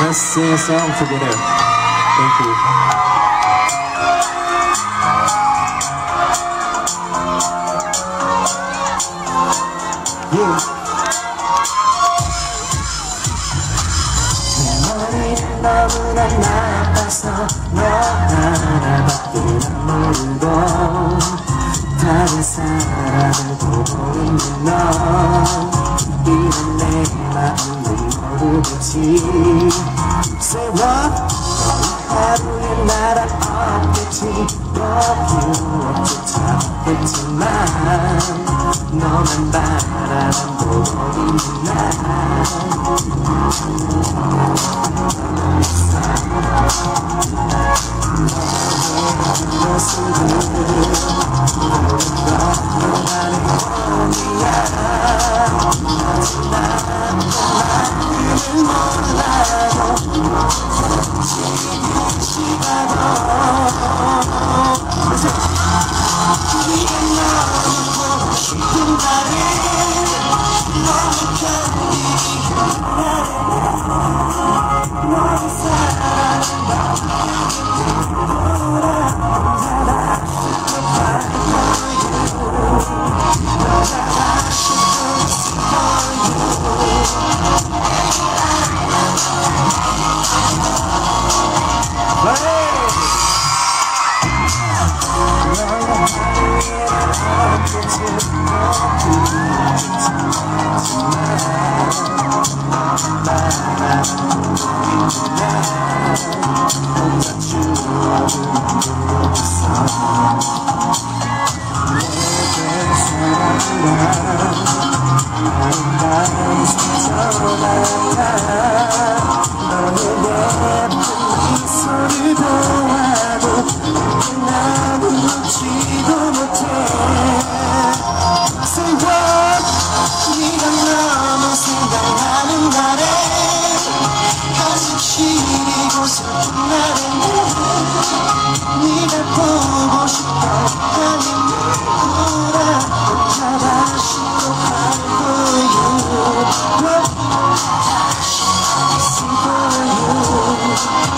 Let's sing a song together. Thank you. 머리는 너무나 나빠서 너 하나밖에 난 모르고 다른 사람을 보고 있는 너 이런 내 마음을 모르겠지. Say what? 하루에 나란 없겠지. 필요 없지 참겠지만 너만 바라보고 있는 나 네가 보고 싶어 아니 누구라 혼자 다시 또 갈 거야 Missing for you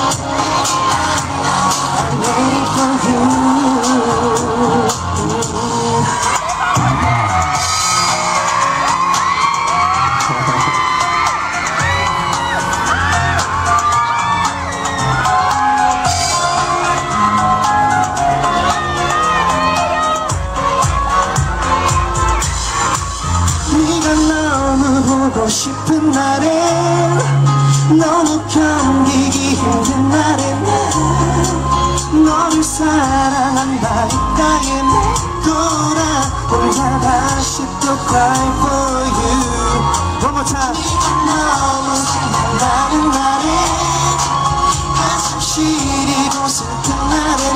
I'm waiting for you 보고 싶은 날에 너무 견디기 힘든 날에 너를 사랑한다니까에 돌아 혼자 다시 또 cry for you One more time 너무 생각나는 날에 한숨 쉬고 슬픈 날에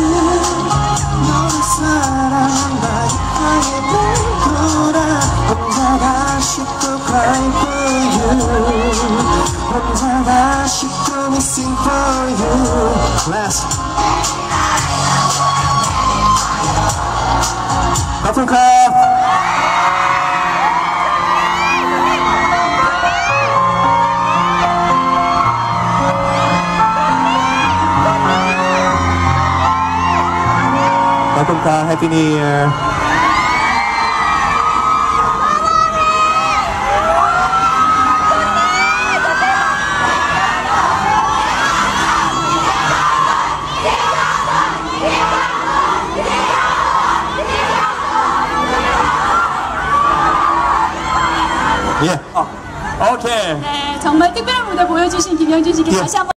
너를 사랑한다니까에 돌아 혼자 다시 또 cry for you 혼자 다시 또 missing for you Last 커플컵 커플컵 Happy New Year 예. 오케이. 네, 정말 특별한 무대 보여주신 김영준 씨께 다시 한번